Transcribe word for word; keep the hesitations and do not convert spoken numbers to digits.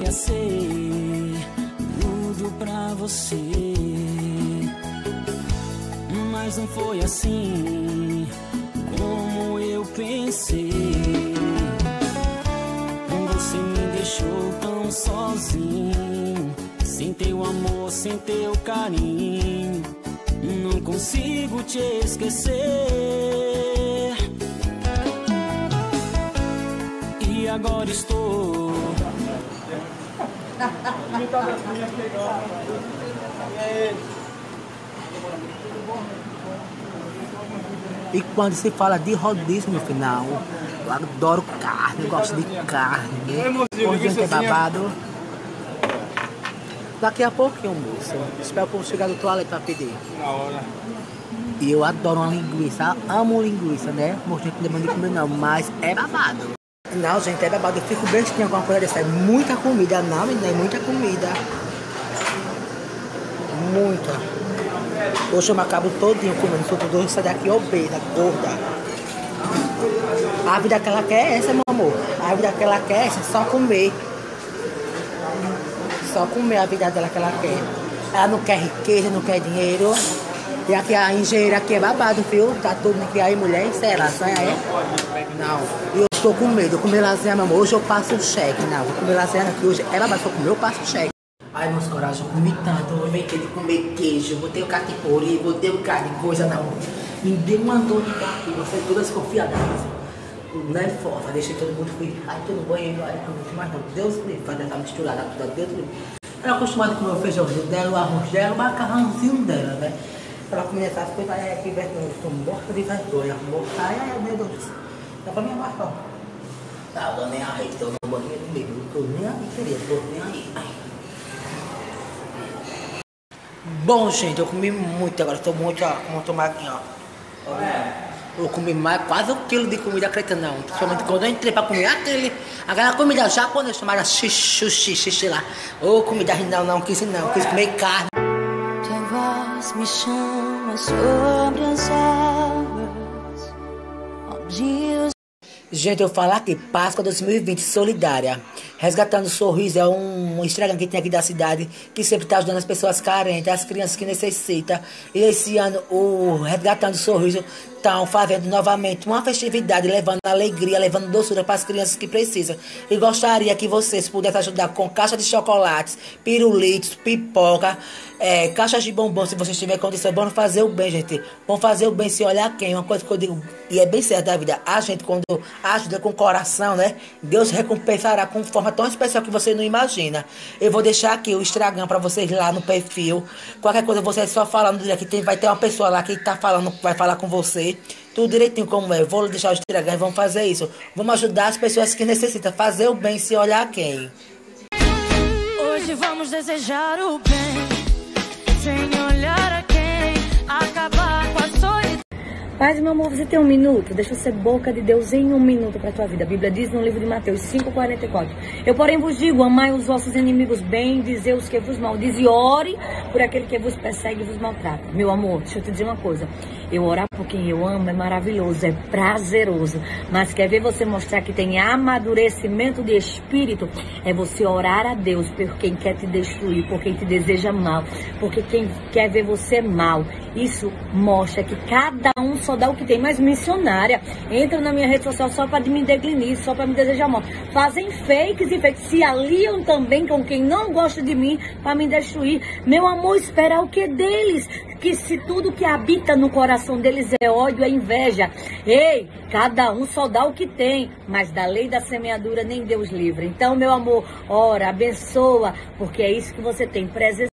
ia ser tudo pra você, mas não foi assim como eu pensei. Você me deixou tão sozinho, sem teu amor, sem teu carinho. Não consigo te esquecer. E agora estou E quando se fala de rodízio no final, eu adoro carne, eu gosto de carne. Por gente é babado. Daqui a pouquinho, moço. Espero o povo chegar do toalete pra pedir. Na hora. E eu adoro uma linguiça, amo linguiça, né? Moço, gente não manda de comer não, mas é babado. Não, gente, é babado. Eu fico bestinha com uma coisa dessa. É muita comida, não, menina, é muita comida. Muita. Hoje eu me acabo todinho comendo, sou tudo isso daqui obesa, gorda. A vida que ela quer é essa, meu amor. A vida que ela quer é essa, só comer. Só comer a vida dela que ela quer. Ela não quer riqueza, não quer dinheiro. E aqui a engenheira aqui é babado, viu? Tá todo mundo que aí, mulher, isso é lasanha, é? Não. E eu estou com medo, eu comer lasanha, meu amor. Hoje eu passo o cheque. Não, vou comer lasanha aqui hoje. É babado, se eu comer, eu passo o cheque. Ai, meus coragem, eu comi tanto, eu inventei de comer queijo, botei o catimbori, botei o carne, coisa não. Me deu uma dor de barriga, eu fui toda desconfiada. Não é força, deixei todo mundo, fui, ai, todo banheiro, ai, mas não, Deus me faz essa misturada, tudo, Deus me. Ela é acostumada com o meu feijãozinho dela, o arroz dela, o macarrãozinho dela, né? Ela comia essas coisas, aí aqui, eu estou morta de vergonha, morta, ai, ai, meu Deus, dá pra me amarrar. Tá, eu nem aí, estou no banheiro comigo, não tô nem aí, querida, tô nem aí, ai. Bom, gente, eu comi muito agora, estou muito, ó, como eu tô magrinho, ó. Eu comi mais, quase um quilo de comida, acredita não. Principalmente quando eu entrei pra comer aquele, aquela comida japonesa chamada sushi, xixi lá. Ô, comida, não, não quis não, quis comer carne. Tua voz me chama sobre as águas, ó Deus. Gente, eu falo aqui, Páscoa dois mil e vinte, solidária. Resgatando o Sorriso é um, um Instagram que tem aqui da cidade, que sempre está ajudando as pessoas carentes, as crianças que necessitam. E esse ano, o Resgatando o Sorriso estão fazendo novamente uma festividade, levando alegria, levando doçura para as crianças que precisam. E gostaria que vocês pudessem ajudar com caixa de chocolates, pirulitos, pipoca, é, caixas de bombom, se vocês tiverem condição. Vamos fazer o bem, gente. Vamos fazer o bem sem olhar quem. Uma coisa que eu digo, e é bem certo da vida, a gente quando ajuda com o coração, né? Deus recompensará com forma tão especial que você não imagina. Eu vou deixar aqui o Instagram para vocês lá no perfil. Qualquer coisa, vocês só falando que tem, vai ter uma pessoa lá que tá falando, vai falar com você. Tudo direitinho como é. Eu vou deixar o Instagram e vamos fazer isso. Vamos ajudar as pessoas que necessitam. Fazer o bem sem olhar quem. Hoje vamos desejar o bem, sem olhar a quem, acabar com a solidão. Paz, meu amor, você tem um minuto? Deixa eu ser boca de Deus em um minuto para a tua vida. A Bíblia diz no livro de Mateus cinco, quarenta e quatro. Eu, porém, vos digo, amai os vossos inimigos bem, dizei os que vos maldizem, e ore por aquele que vos persegue e vos maltrata. Meu amor, deixa eu te dizer uma coisa. Eu orar por quem eu amo é maravilhoso, é prazeroso. Mas quer ver você mostrar que tem amadurecimento de espírito? É você orar a Deus por quem quer te destruir, por quem te deseja mal, porque quem quer ver você mal. Isso mostra que cada um só dá o que tem. Mas missionária, entram na minha rede social só para me deglinir, só para me desejar mal. Fazem fakes e fakes, se aliam também com quem não gosta de mim para me destruir. Meu amor, esperar o que deles? Que se tudo que habita no coração deles é ódio, é inveja. Ei, cada um só dá o que tem, mas da lei da semeadura nem Deus livra. Então, meu amor, ora, abençoa, porque é isso que você tem. Presença